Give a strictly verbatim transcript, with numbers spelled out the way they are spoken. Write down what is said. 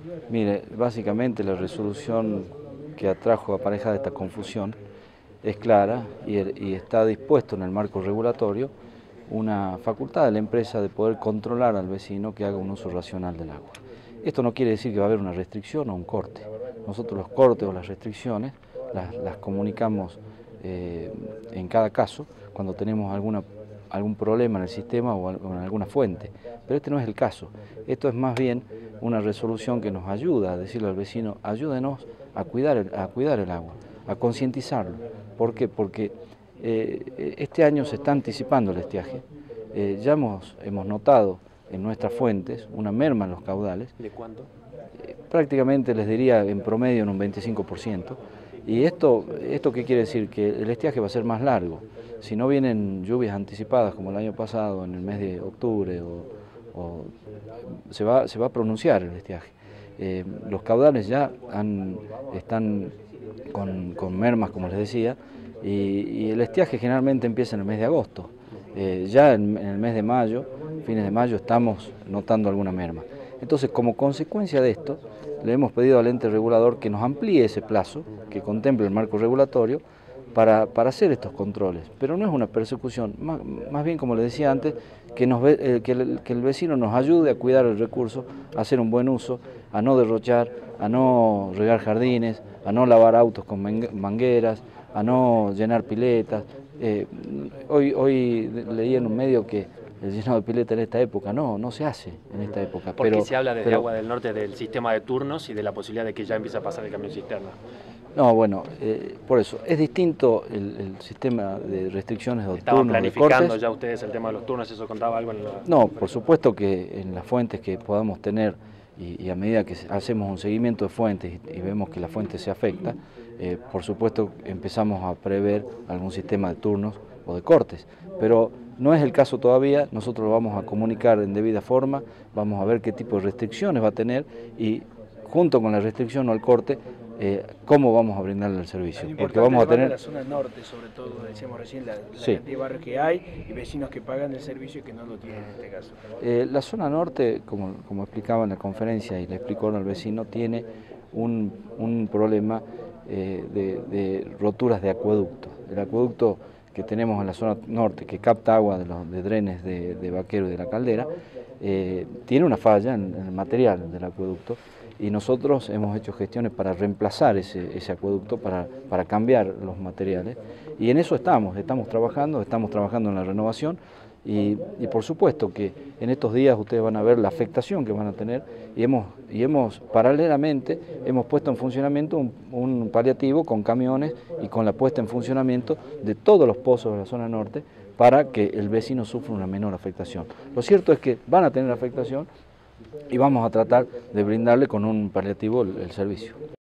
Mire, básicamente la resolución que atrajo aparejada esta confusión es clara y, y está dispuesto en el marco regulatorio una facultad de la empresa de poder controlar al vecino que haga un uso racional del agua. Esto no quiere decir que va a haber una restricción o un corte. Nosotros los cortes o las restricciones las, las comunicamos eh, en cada caso cuando tenemos alguna, algún problema en el sistema o en alguna fuente. Pero este no es el caso. Esto es más bien una resolución que nos ayuda a decirle al vecino, ayúdenos a cuidar el, a cuidar el agua, a concientizarlo. ¿Por qué? Porque eh, este año se está anticipando el estiaje. Eh, ya hemos, hemos notado en nuestras fuentes una merma en los caudales. ¿De cuánto? Eh, prácticamente les diría en promedio en un veinticinco por ciento. ¿Y esto, esto qué quiere decir? Que el estiaje va a ser más largo. Si no vienen lluvias anticipadas como el año pasado, en el mes de octubre, o, o se, va, se va a pronunciar el estiaje. Eh, los caudales ya han, están con, con mermas, como les decía, y, y el estiaje generalmente empieza en el mes de agosto. Eh, ya en, en el mes de mayo, fines de mayo, estamos notando alguna merma. Entonces, como consecuencia de esto, le hemos pedido al ente regulador que nos amplíe ese plazo, que contemple el marco regulatorio, para, para hacer estos controles. Pero no es una persecución, más, más bien, como les decía antes, que, nos, eh, que, el, que el vecino nos ayude a cuidar el recurso, a hacer un buen uso, a no derrochar, a no regar jardines, a no lavar autos con mangueras, a no llenar piletas. Eh, hoy, hoy leí en un medio que el llenado de pileta en esta época, no, no se hace en esta época. Porque pero, se habla desde pero, Agua del Norte del sistema de turnos y de la posibilidad de que ya empiece a pasar el camión cisterna. No, bueno, eh, por eso, es distinto el, el sistema de restricciones de ¿Estaban turnos, planificando de cortes. ya ustedes el tema de los turnos? ¿Eso contaba algo en la...? No, por supuesto que en las fuentes que podamos tener y, y a medida que hacemos un seguimiento de fuentes y, y vemos que la fuente se afecta, eh, por supuesto empezamos a prever algún sistema de turnos o de cortes, pero no es el caso todavía. Nosotros lo vamos a comunicar en debida forma, vamos a ver qué tipo de restricciones va a tener y junto con la restricción o el corte, eh, cómo vamos a brindarle el servicio. Porque vamos a tener la zona norte, sobre todo, decíamos recién, la, la sí. cantidad de barrios que hay y vecinos que pagan el servicio y que no lo tienen en este caso. Eh, la zona norte, como, como explicaba en la conferencia y le explicó al vecino, tiene un, un problema eh, de, de roturas de acueducto. El acueducto que tenemos en la zona norte, que capta agua de los de drenes de, de Vaquero y de la Caldera, eh, tiene una falla en, en el material del acueducto y nosotros hemos hecho gestiones para reemplazar ese, ese acueducto, para, para cambiar los materiales, y en eso estamos, estamos trabajando, estamos trabajando en la renovación. Y, y por supuesto que en estos días ustedes van a ver la afectación que van a tener y hemos, y hemos paralelamente hemos puesto en funcionamiento un, un paliativo con camiones y con la puesta en funcionamiento de todos los pozos de la zona norte para que el vecino sufra una menor afectación. Lo cierto es que van a tener afectación y vamos a tratar de brindarle con un paliativo el, el servicio.